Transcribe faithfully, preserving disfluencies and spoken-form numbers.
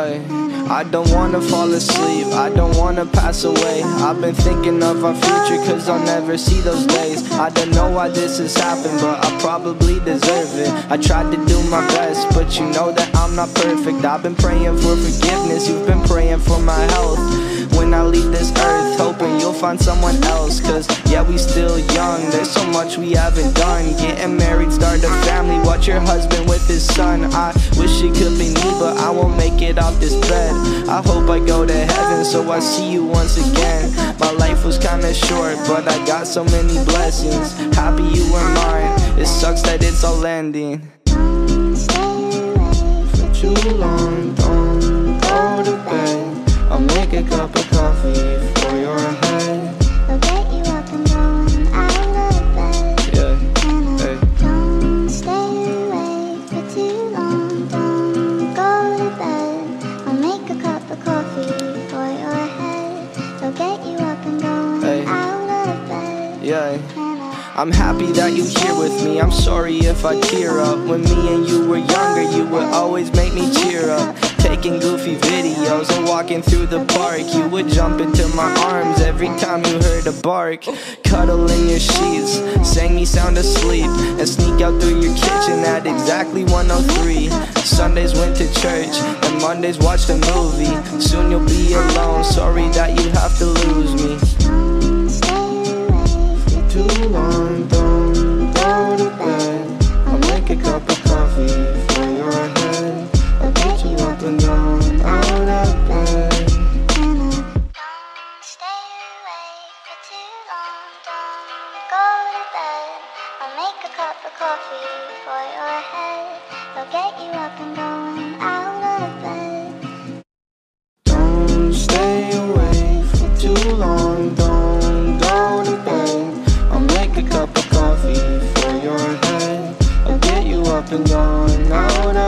Yeah, I don't wanna fall asleep, I don't wanna pass away. I've been thinking of our future cause I'll never see those days. I don't know why this has happened, but I probably deserve it. I tried to do my best, but you know that I'm not perfect. I've been praying for forgiveness, you've been praying for my health. When I leave this earth, hoping you'll find someone else. Cause yeah, we still young, there's so much we haven't done. Getting married, start a family, watch your husband with his son. I wish it could be me, but I won't make it off this bed. I hope I go to heaven, so I see you once again. My life was kinda short, but I got so many blessings. Happy you were mine, it sucks that it's all ending. For too long, don't go to bed. I'll make a cup of coffee for your head. I'll get you up and going out of bed. Yeah, hey. Don't stay awake for too long. Don't go to bed. I'll make a cup of coffee for your head. I'll get you up and going hey. out of bed. Yeah. I'm happy that you're here with me. I'm sorry if I tear up. When me and you were younger, you would always make me cheer up. Taking goofy videos and walking through the park. You would jump into my arms every time you heard a bark. Cuddle in your sheets, sang me sound asleep, and sneak out through your kitchen at exactly one oh three. Sundays went to church, and Mondays watched a movie. Soon you'll be alone, sorry that you have to lose me. Too long, don't go to bed. I'll make a cup of coffee for your head. I'll get you up and going out of bed. Don't stay awake for too long. Don't go to bed. I'll make a cup of coffee for your head. I'll get you up and going out of bed. Don't stay awake for too long. Don't go to bed. I'll make a cup of coffee for your head. I'll get you up and going out of